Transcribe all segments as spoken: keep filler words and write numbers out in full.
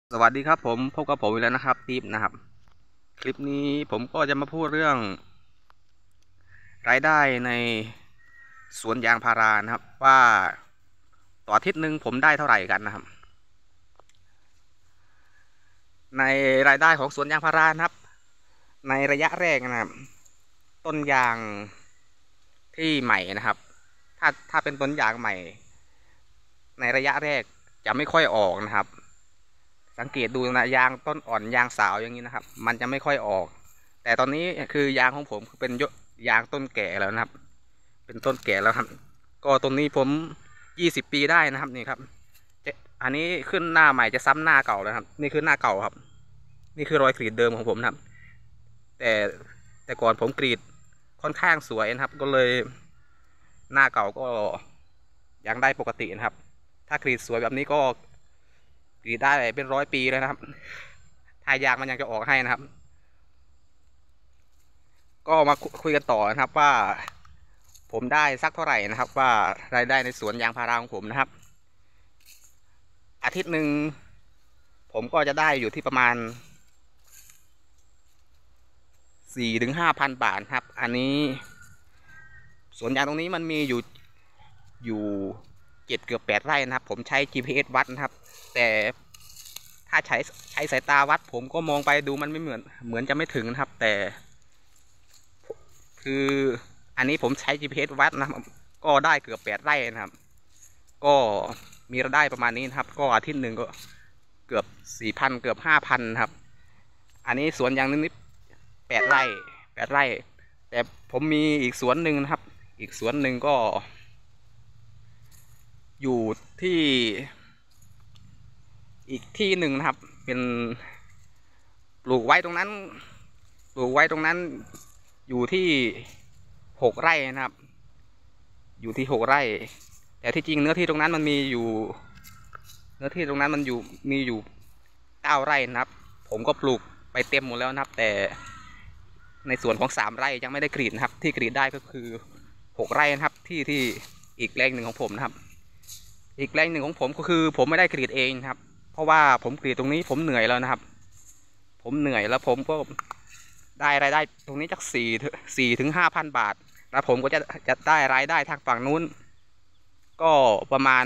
สวัสดีครับผมพบกับผมอีกแล้วนะครับทิปนะครับคลิปนี้ผมก็จะมาพูดเรื่องรายได้ในสวนยางพารานะครับว่าต่ออาทิตย์หนึ่งผมได้เท่าไหร่กันนะครับในรายได้ของสวนยางพารานะครับในระยะแรกนะครับต้นยางที่ใหม่นะครับถ้าถ้าเป็นต้นยางใหม่ในระยะแรกจะไม่ค่อยออกนะครับสังเกตดูนะยางต้นอ่อนยางสาวอย่างนี้นะครับมันจะไม่ค่อยออกแต่ตอนนี้คือยางของผมเป็นยางต้นแก่แล้วนะครับเป็นต้นแก่แล้วครับก็ต้นนี้ผมยี่สิบปีได้นะครับนี่ครับอันนี้ขึ้นหน้าใหม่จะซ้ำหน้าเก่าแล้วครับนี่คือหน้าเก่าครับนี่คือรอยกรีดเดิมของผมนะครับแต่แต่ก่อนผมกรีดค่อนข้างสวยนะครับก็เลยหน้าเก่าก็ยังได้ปกตินะครับถ้ากรีดสวยแบบนี้ก็กรีดได้เป็นร้อยปีเลยนะครับถ้ายางมันยังจะออกให้นะครับก็มาคุยกันต่อนะครับว่าผมได้สักเท่าไหร่นะครับว่ารายได้ในสวนยางพาราของผมนะครับอาทิตย์หนึ่งผมก็จะได้อยู่ที่ประมาณสี่ถึงห้าพันบาทครับอันนี้สวนยางตรงนี้มันมีอยู่อยู่เจ็ดเกือบแปดไร่นะครับผมใช้ จี พี เอส วัดนะครับแต่ถ้าใช้ใช้สายตาวัดผมก็มองไปดูมันไม่เหมือนเหมือนจะไม่ถึงนะครับแต่คืออันนี้ผมใช้ จี พี เอส วัดนะครับก็ได้เกือบแปดไร่นะครับก็มีรายได้ประมาณนี้นะครับก็อาทิตย์หนึ่งก็เกือบสี่พันเกือบห้าพันครับอันนี้สวนยางนิดๆแปดไร่แปดไร่แต่ผมมีอีกสวนหนึ่งนะครับอีกสวนหนึ่งก็อยู่ที่อีกที่หนึ่งนะครับเป็นปลูกไว้ตรงนั้นปลูกไว้ตรงนั้นอยู่ที่หกไร่นะครับอยู่ที่หกไร่แต่ที่จริงเนื้อที่ตรงนั้นมันมีอยู่เนื้อที่ตรงนั้นมันอยู่มีอยู่เก้าไร่นะครับผมก็ปลูกไปเต็มหมดแล้วนะครับแต่ในส่วนของสามไร่ยังไม่ได้กรีดนะครับที่กรีดได้ก็คือหกไร่นะครับที่ที่อีกแรงหนึ่งของผมนะครับอีกแรงหนึ่งของผมก็คือผมไม่ได้กรีดเองครับเพราะว่าผมกรีดตรงนี้ผมเหนื่อยแล้วนะครับผมเหนื่อยแล้วผมก็ได้รายได้ตรงนี้จากสี่สี่ถึงห้าพันบาทแล้วผมก็จะจะได้รายได้ทางฝั่งนู้นก็ประมาณ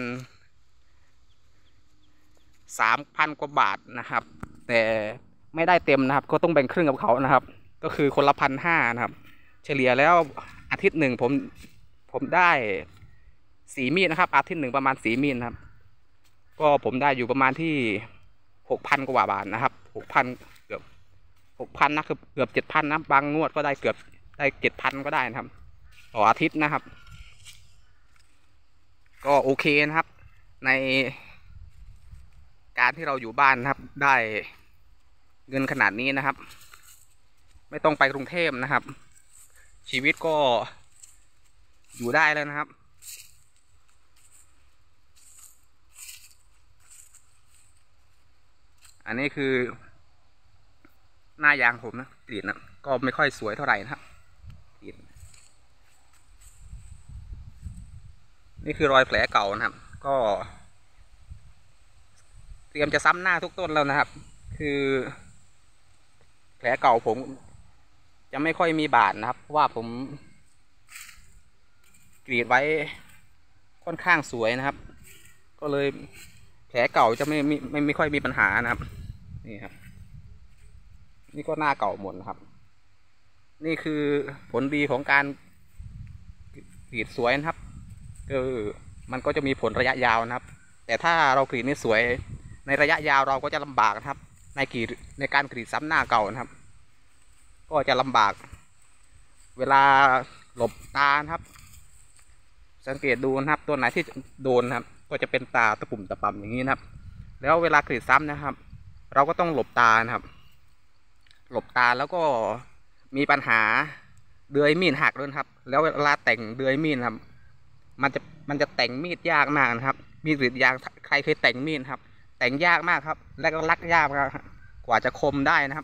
สามพันกว่าบาทนะครับแต่ไม่ได้เต็มนะครับก็ต้องแบ่งครึ่งกับเขานะครับก็คือคนละพันห้านะครับเฉลี่ยแล้วอาทิตย์หนึ่งผมผมได้สีมีดนะครับอาทิตย์หนึ่งประมาณสีมีดนะครับก็ผมได้อยู่ประมาณที่หกพันกว่าบาทนะครับหกพันเกือบหกพันนะคือเกือบเจ็ดพันนะบางงวดก็ได้เกือบได้เจ็ดพันก็ได้นะครับต่ออาทิตย์นะครับก็โอเคนะครับในการที่เราอยู่บ้านนะครับได้เงินขนาดนี้นะครับไม่ต้องไปกรุงเทพนะครับชีวิตก็อยู่ได้แล้วนะครับอันนี้คือหน้ายางผมนะกรีดนะก็ไม่ค่อยสวยเท่าไหร่นะครับกรีดนี่คือรอยแผลเก่านะครับก็เตรียมจะซ้ำหน้าทุกต้นแล้วนะครับคือแผลเก่าผมจะไม่ค่อยมีบาดนะครับเพราะว่าผมกรีดไว้ค่อนข้างสวยนะครับก็เลยแผลเก่าจะไม่ไม่ไม่ไม่ค่อยมีปัญหานะครับนี่ครับนี่ก็หน้าเก่าหมดนะครับนี่คือผลดีของการกรีดสวยนะครับคือมันก็จะมีผลระยะยาวนะครับแต่ถ้าเรากรีดไม่สวยในระยะยาวเราก็จะลำบากนะครับในกรีดในการกรีดซ้ำหน้าเก่านะครับก็จะลำบากเวลาหลบตานะครับสังเกตดูนะครับตัวไหนที่โดนนะครับก็จะเป็นตาตะปุ่มตะป่ำอย่างนี้นะครับแล้วเวลากรีดซ้ำนะครับเราก็ต้องหลบตานะครับหลบตาแล้วก็มีปัญหาเดือยมีดหักด้วยครับแล้วเวลาแต่งเดือยมีดครับมันจะมันจะแต่งมีดยากมากนะครับมีดกรีดยางใครเคยแต่งมีดครับแต่งยากมากครับและก็ลักยากมากกว่าจะคมได้นะครับ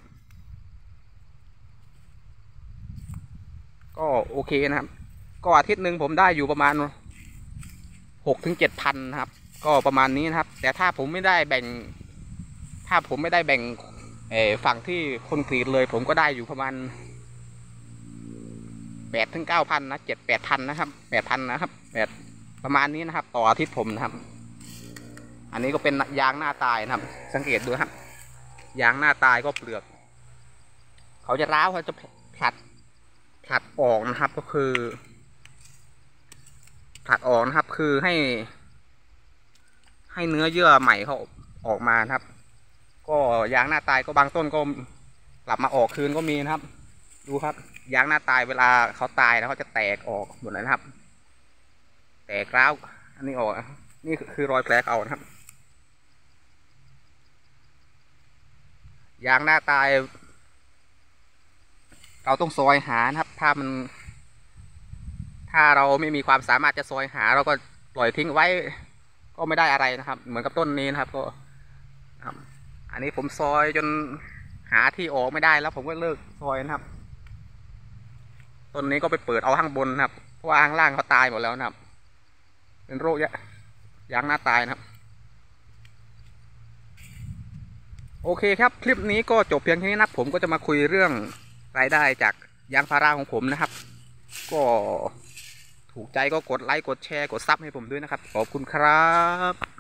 ก็โอเคนะครับก็อาทิตย์หนึ่งผมได้อยู่ประมาณหกถึงเจ็ดพันนะครับก็ประมาณนี้นะครับแต่ถ้าผมไม่ได้แบ่งถ้าผมไม่ได้แบ่งเอ่อฝั่งที่คนกรีดเลยผมก็ได้อยู่ประมาณแปดถึงเก้าพันนะเจ็ดแปดพันนะครับแปดพันนะครับแปดประมาณนี้นะครับต่ออาทิตย์ผมนะครับอันนี้ก็เป็นยางหน้าตายนะครับสังเกตดูครับยางหน้าตายก็เปลือกเขาจะร้าวเขาจะผลัดผลัดออกนะครับก็คือผลัดออกนะครับคือให้ให้เนื้อเยื่อใหม่เขาออกมานะครับก็ยางหน้าตายก็บางต้นก็กลับมาออกคืนก็มีนะครับดูครับยางหน้าตายเวลาเขาตายแล้วเขาจะแตกออกหมดเลยนะครับแตกร้าวอันนี้ออกนี่คือรอยแผลเก่านะครับยางหน้าตายเราต้องซอยหานะครับถ้ามันถ้าเราไม่มีความสามารถจะซอยหาเราก็ปล่อยทิ้งไว้ก็ไม่ได้อะไรนะครับเหมือนกับต้นนี้นะครับก็ครับอันนี้ผมซอยจนหาที่ออกไม่ได้แล้วผมก็เลิกซอยนะครับต้นนี้ก็ไปเปิดเอาข้างบนนะครับเพราะว่าข้างล่างเขาตายหมดแล้วนะครับเป็นโรคยางหน้าตายนะครับโอเคครับคลิปนี้ก็จบเพียงแค่นี้นะผมก็จะมาคุยเรื่องรายได้จากยางพาราของผมนะครับก็ถูกใจก็กดไลค์กดแชร์กดซับให้ผมด้วยนะครับขอบคุณครับ